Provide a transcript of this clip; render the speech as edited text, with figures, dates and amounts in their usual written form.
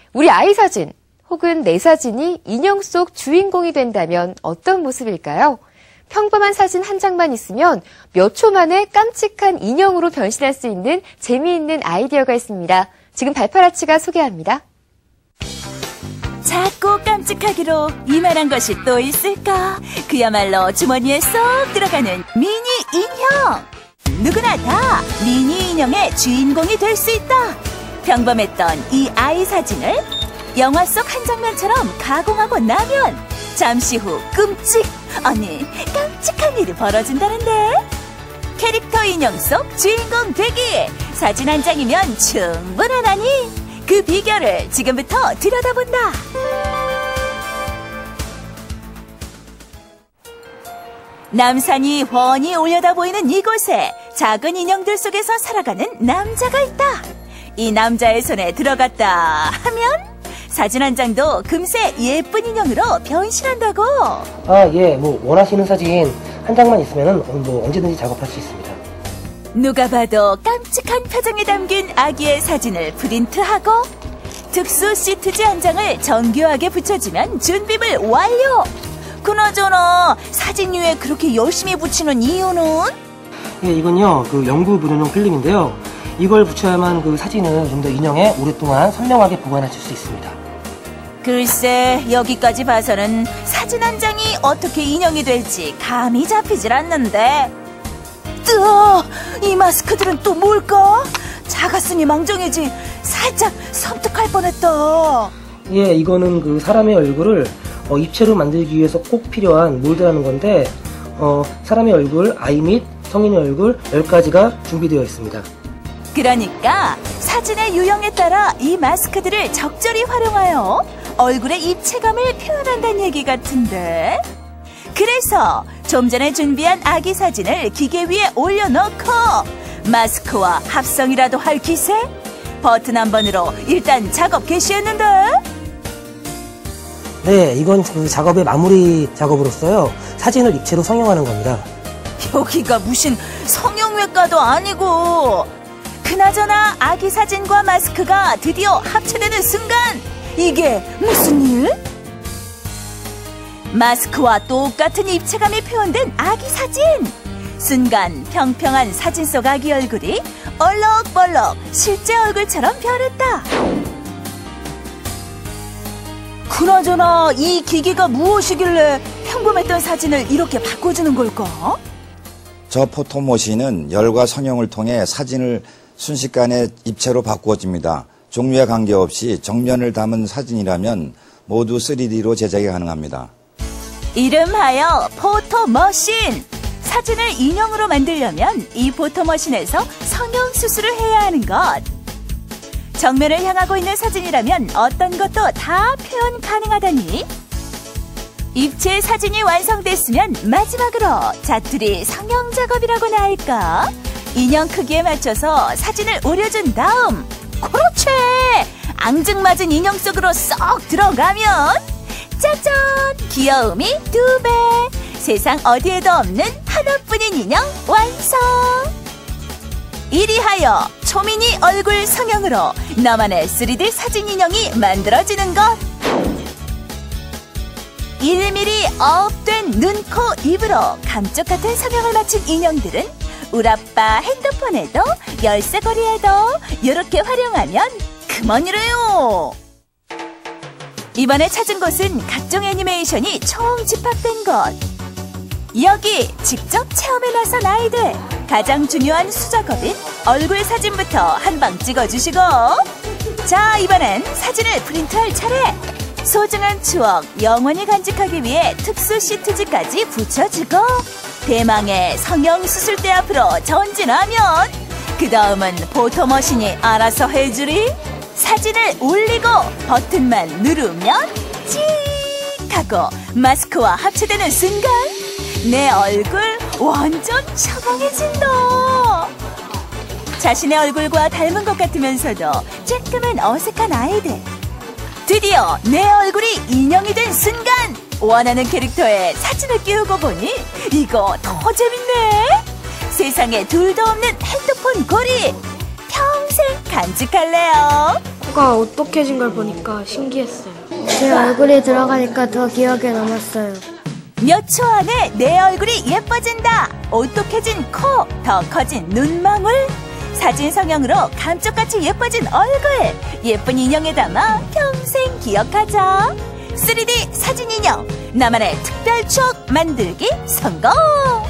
우리 아이 사진 혹은 내 사진이 인형 속 주인공이 된다면 어떤 모습일까요? 평범한 사진 한 장만 있으면 몇 초 만에 깜찍한 인형으로 변신할 수 있는 재미있는 아이디어가 있습니다. 지금 발파라치가 소개합니다. 작고 깜찍하기로 이만한 것이 또 있을까? 그야말로 주머니에 쏙 들어가는 미니 인형! 누구나 다 미니 인형의 주인공이 될 수 있다! 평범했던 이 아이 사진을 영화 속 한 장면처럼 가공하고 나면 잠시 후 깜찍한 일이 벌어진다는데? 캐릭터 인형 속 주인공 되기! 사진 한 장이면 충분하다니! 그 비결을 지금부터 들여다본다! 남산이 훤히 올려다 보이는 이곳에 작은 인형들 속에서 살아가는 남자가 있다! 이 남자의 손에 들어갔다 하면 사진 한 장도 금세 예쁜 인형으로 변신한다고. 예, 원하시는 사진 한 장만 있으면 언제든지 작업할 수 있습니다. 누가 봐도 깜찍한 표정이 담긴 아기의 사진을 프린트하고 특수 시트지 한 장을 정교하게 붙여주면 준비물 완료. 그나저나 사진 위에 그렇게 열심히 붙이는 이유는? 예, 이건요 연구 분원용 필름인데요. 이걸 붙여야만 그 사진을 좀 더 인형에 오랫동안 선명하게 보관하실 수 있습니다. 글쎄, 여기까지 봐서는 사진 한 장이 어떻게 인형이 될지 감이 잡히질 않는데. 뜨아! 이 마스크들은 또 뭘까? 작았으니 망정이지 살짝 섬뜩할 뻔했다. 예, 이거는 그 사람의 얼굴을 입체로 만들기 위해서 꼭 필요한 몰드라는 건데 사람의 얼굴, 아이 및 성인의 얼굴 10가지가 준비되어 있습니다. 그러니까 사진의 유형에 따라 이 마스크들을 적절히 활용하여 얼굴의 입체감을 표현한다는 얘기 같은데. 그래서 좀 전에 준비한 아기 사진을 기계 위에 올려놓고 마스크와 합성이라도 할 기세? 버튼 한 번으로 일단 작업 개시했는데. 네, 이건 그 작업의 마무리 작업으로서요 사진을 입체로 성형하는 겁니다. 여기가 무슨 성형외과도 아니고. 그나저나 아기 사진과 마스크가 드디어 합체되는 순간 이게 무슨 일? 마스크와 똑같은 입체감이 표현된 아기 사진. 순간 평평한 사진 속 아기 얼굴이 얼럭벌럭 실제 얼굴처럼 변했다. 그나저나 이 기기가 무엇이길래 평범했던 사진을 이렇게 바꿔주는 걸까? 저 포토머신은 열과 성형을 통해 사진을 순식간에 입체로 바꾸어집니다. 종류에 관계없이 정면을 담은 사진이라면 모두 3D로 제작이 가능합니다. 이름하여 포토머신! 사진을 인형으로 만들려면 이 포토머신에서 성형 수술을 해야 하는 것. 정면을 향하고 있는 사진이라면 어떤 것도 다 표현 가능하다니. 입체 사진이 완성됐으면 마지막으로 자투리 성형 작업이라고나 할까? 인형 크기에 맞춰서 사진을 오려준 다음 그렇지! 앙증맞은 인형 속으로 쏙 들어가면 짜잔! 귀여움이 2배! 세상 어디에도 없는 하나뿐인 인형 완성! 이리하여 초미니 얼굴 성형으로 나만의 3D 사진 인형이 만들어지는 것! 1mm 업된 눈, 코, 입으로 감쪽 같은 성형을 마친 인형들은 우라빠 핸드폰에도 열쇠고리에도 이렇게 활용하면 그만이래요. 이번에 찾은 곳은 각종 애니메이션이 총 집합된 곳. 여기 직접 체험에 나선 아이들. 가장 중요한 수작업인 얼굴 사진부터 한 방 찍어주시고. 자, 이번엔 사진을 프린트할 차례. 소중한 추억 영원히 간직하기 위해 특수 시트지까지 붙여주고 대망의 성형 수술대 앞으로 전진하면 그 다음은 포토머신이 알아서 해주리. 사진을 올리고 버튼만 누르면 찍 하고 마스크와 합체되는 순간 내 얼굴 완전 샤방해진다. 자신의 얼굴과 닮은 것 같으면서도 조금은 어색한 아이들. 드디어 내 얼굴이 인형이 된 순간 원하는 캐릭터에 사진을 끼우고 보니 이거 더 재밌네. 세상에 둘도 없는 핸드폰 고리 평생 간직할래요. 코가 오똑해진 걸 보니까 신기했어요. 제 얼굴이 들어가니까 더 기억에 남았어요. 몇 초 안에 내 얼굴이 예뻐진다. 오똑해진 코, 더 커진 눈망울. 사진 성형으로 감쪽같이 예뻐진 얼굴. 예쁜 인형에 담아 평생 기억하자. 3D 사진 인형. 나만의 특별 추억 만들기 성공!